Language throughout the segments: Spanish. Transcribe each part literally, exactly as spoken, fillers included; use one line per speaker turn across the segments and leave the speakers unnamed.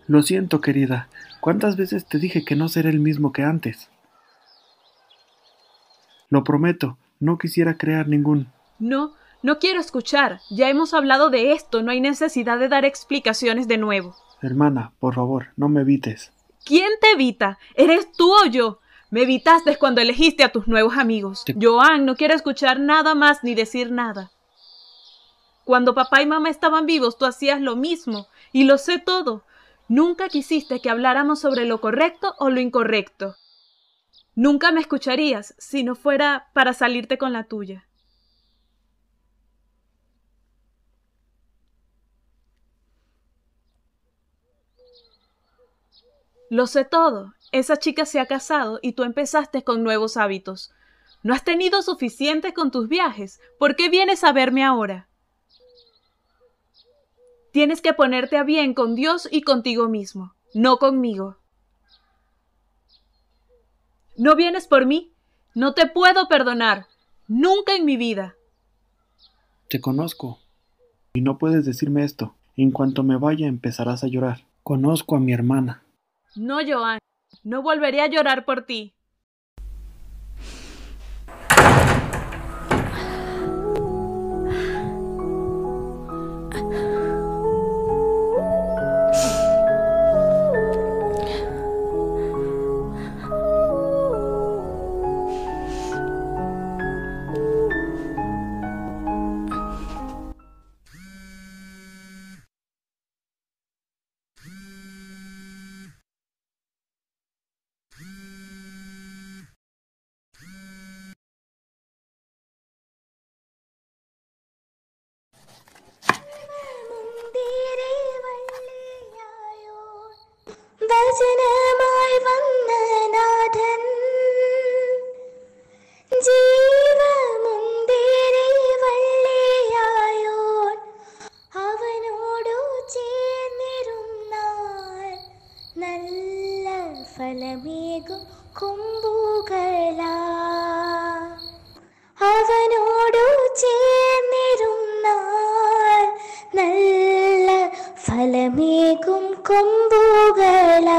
Lo siento, querida. ¿Cuántas veces te dije que no seré el mismo que antes? Lo prometo, no quisiera crear ningún...
No, no quiero escuchar. Ya hemos hablado de esto, no hay necesidad de dar explicaciones de nuevo.
Hermana, por favor, no me evites.
¿Quién te evita? ¿Eres tú o yo? Me evitaste cuando elegiste a tus nuevos amigos.
Te...
Joan, no quiero escuchar nada más ni decir nada. Cuando papá y mamá estaban vivos, tú hacías lo mismo, y lo sé todo. Nunca quisiste que habláramos sobre lo correcto o lo incorrecto. Nunca me escucharías si no fuera para salirte con la tuya. Lo sé todo. Esa chica se ha casado y tú empezaste con nuevos hábitos. ¿No has tenido suficiente con tus viajes? ¿Por qué vienes a verme ahora? Tienes que ponerte a bien con Dios y contigo mismo, no conmigo. ¿No vienes por mí? No te puedo perdonar. Nunca en mi vida.
Te conozco. Y no puedes decirme esto. En cuanto me vaya empezarás a llorar. Conozco a mi hermana.
No, Joan. No volveré a llorar por ti.
വചനമായി വന്ന നാഥൻ ജീവമുന്തിരി വള്ളിയായോൻ അവനോടു ചേർന്നിരുന്നാൽ നല്ല ഫലമേകും കൊമ്പുകളാ അവനോടു ചേർന്നിരുന്നാൽ നല്ല ഫലമേകും കൊമ്പുകളാ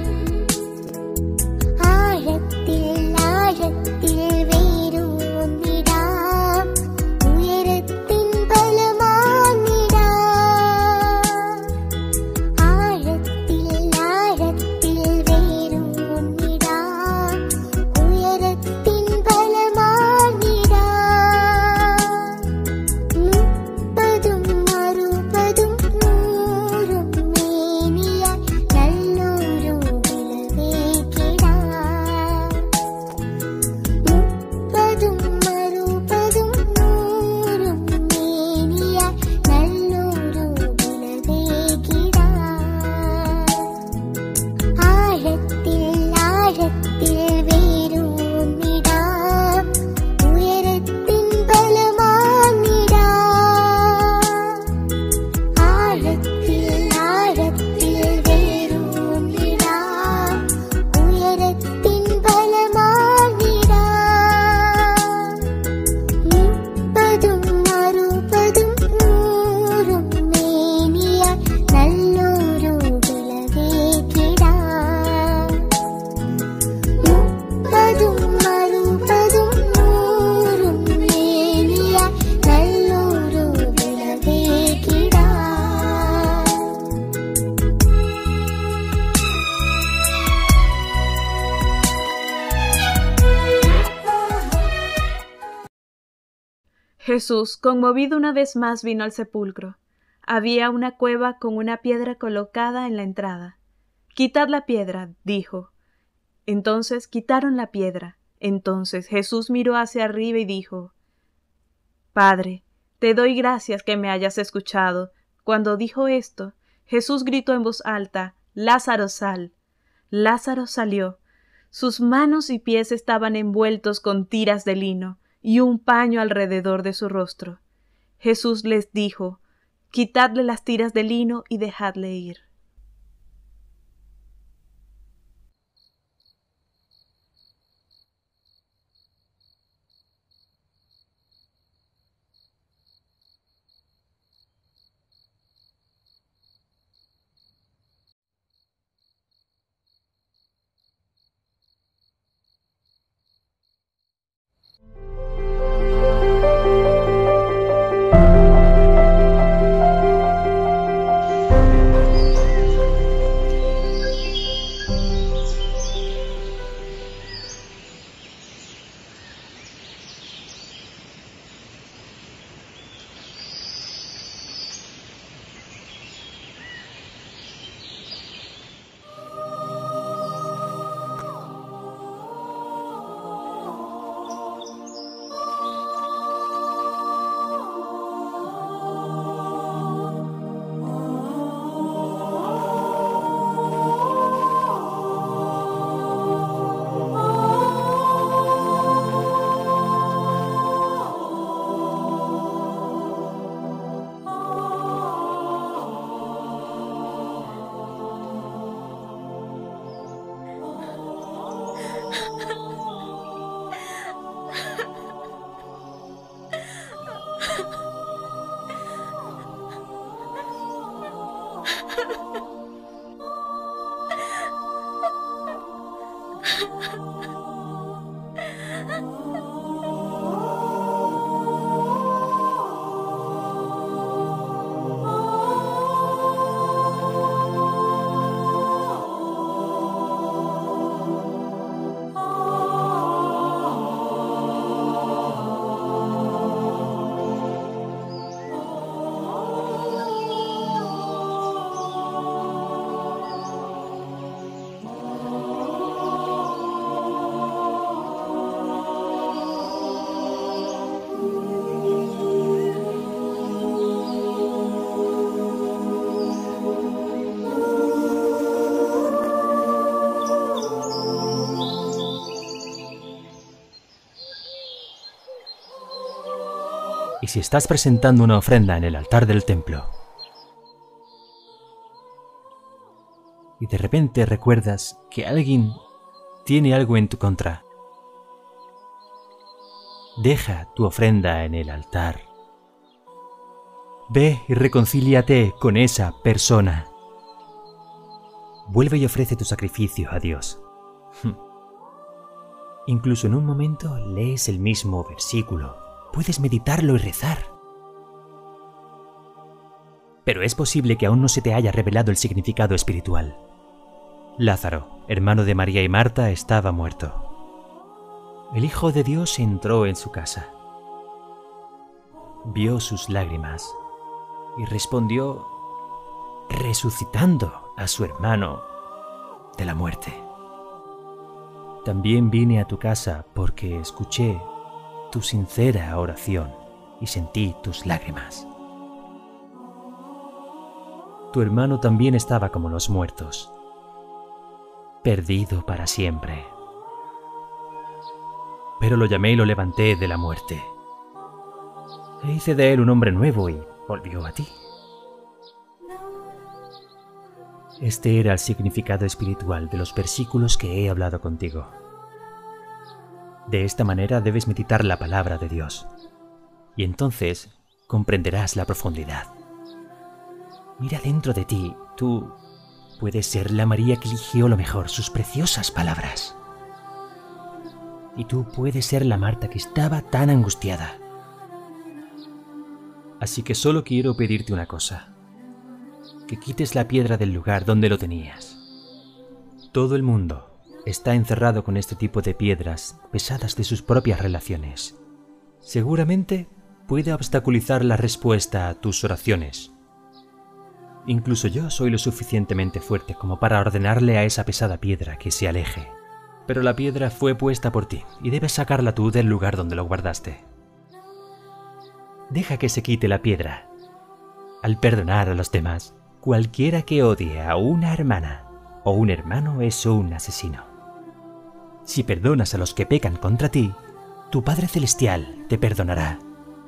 ആഴത്തിൽ ആഴത്തിൽ വേരൂന്നി
Jesús, conmovido una vez más, vino al sepulcro. Había una cueva con una piedra colocada en la entrada. «Quitad la piedra», dijo. Entonces quitaron la piedra. Entonces Jesús miró hacia arriba y dijo: «Padre, te doy gracias que me hayas escuchado». Cuando dijo esto, Jesús gritó en voz alta: «Lázaro, sal». Lázaro salió. Sus manos y pies estaban envueltos con tiras de lino y un paño alrededor de su rostro. Jesús les dijo: «Quitadle las tiras de lino y dejadle ir».
Y si estás presentando una ofrenda en el altar del templo y de repente recuerdas que alguien tiene algo en tu contra, deja tu ofrenda en el altar. Ve y reconcíliate con esa persona. Vuelve y ofrece tu sacrificio a Dios. Incluso en un momento lees el mismo versículo. Puedes meditarlo y rezar. Pero es posible que aún no se te haya revelado el significado espiritual. Lázaro, hermano de María y Marta, estaba muerto. El Hijo de Dios entró en su casa. Vio sus lágrimas y respondió resucitando a su hermano de la muerte. También vine a tu casa porque escuché tu sincera oración y sentí tus lágrimas. Tu hermano también estaba como los muertos, perdido para siempre. Pero lo llamé y lo levanté de la muerte. E hice de él un hombre nuevo y volvió a ti. Este era el significado espiritual de los versículos que he hablado contigo. De esta manera debes meditar la palabra de Dios, y entonces comprenderás la profundidad. Mira dentro de ti, tú puedes ser la María que eligió lo mejor, sus preciosas palabras. Y tú puedes ser la Marta que estaba tan angustiada. Así que solo quiero pedirte una cosa, que quites la piedra del lugar donde lo tenías. Todo el mundo está encerrado con este tipo de piedras pesadas de sus propias relaciones. Seguramente puede obstaculizar la respuesta a tus oraciones. Incluso yo soy lo suficientemente fuerte como para ordenarle a esa pesada piedra que se aleje. Pero la piedra fue puesta por ti y debes sacarla tú del lugar donde lo guardaste. Deja que se quite la piedra. Al perdonar a los demás, cualquiera que odie a una hermana o un hermano es un asesino. Si perdonas a los que pecan contra ti, tu Padre Celestial te perdonará.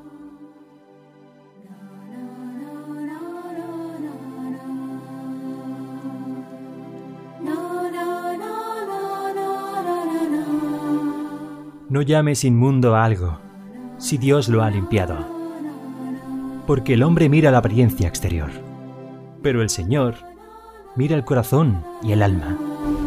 No llames inmundo a algo, si Dios lo ha limpiado. Porque el hombre mira la apariencia exterior, pero el Señor mira el corazón y el alma.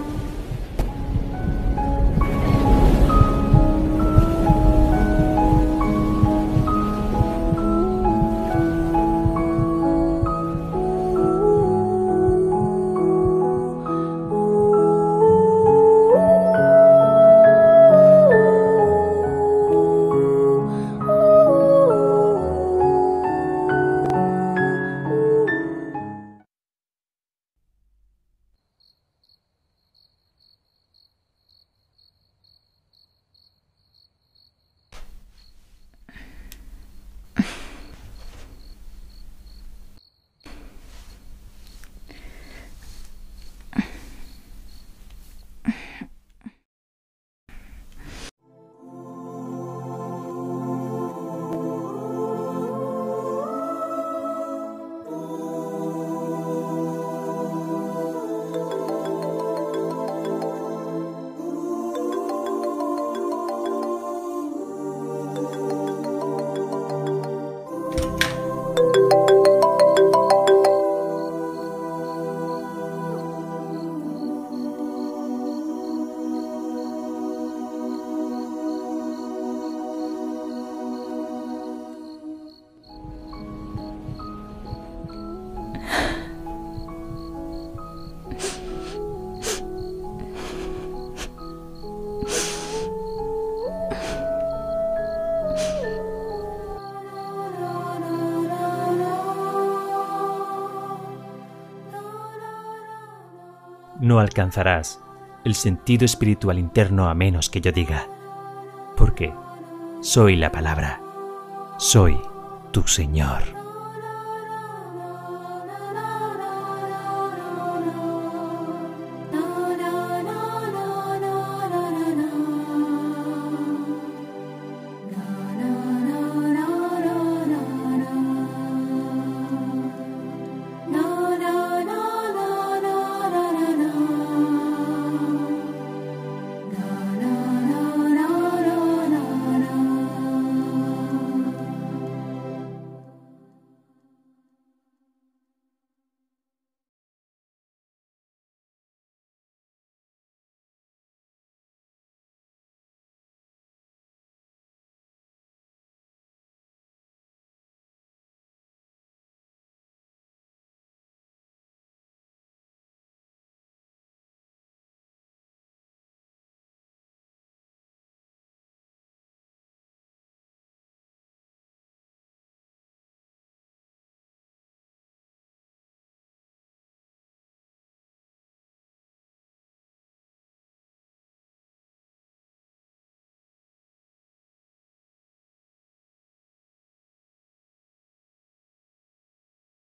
No alcanzarás el sentido espiritual interno a menos que yo diga, porque soy la palabra, soy tu Señor.